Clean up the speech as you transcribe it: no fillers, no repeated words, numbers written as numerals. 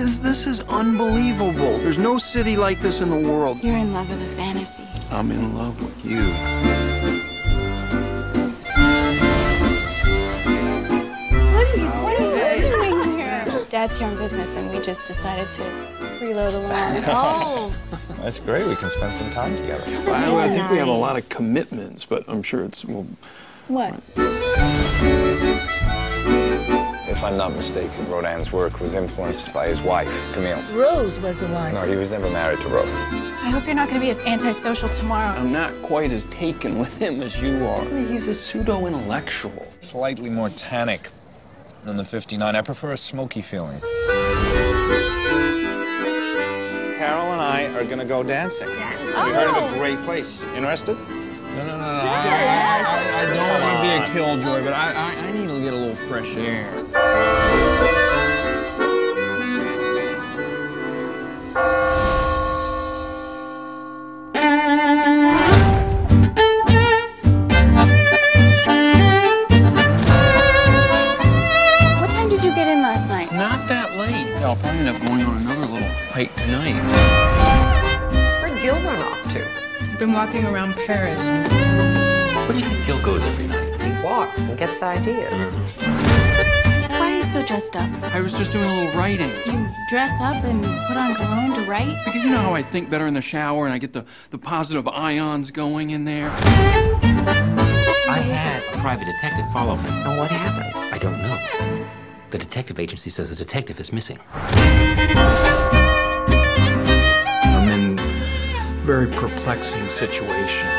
This is unbelievable. There's no city like this in the world. You're in love with a fantasy. I'm in love with you. What are you doing here? Dad's here on business, and we just decided to reload the lawn. Oh. That's great. We can spend some time together. Well, I think we have a lot of commitments, but I'm sure it's... Well, What? If I'm not mistaken, Rodin's work was influenced by his wife, Camille. Rose was the wife. No, he was never married to Rose. I hope you're not going to be as antisocial tomorrow. I'm not quite as taken with him as you are. I mean, he's a pseudo-intellectual. Slightly more tannic than the 59. I prefer a smoky feeling. Carol and I are going to go dancing. We heard of a great place. Interested? No. I don't want to be a killjoy, but I need to get a little fresh air. What time did you get in last night? Not that late. Yeah, I'll probably end up going on another little hike tonight. Where'd Gil run off to? Been walking around Paris. Where do you think Gil goes every night? He walks and gets ideas. Why are you so dressed up? I was just doing a little writing. You dress up and put on cologne to write? Because you know how I think better in the shower and I get the positive ions going in there? I had a private detective follow him. And what happened? I don't know. The detective agency says the detective is missing. I'm in a very perplexing situation.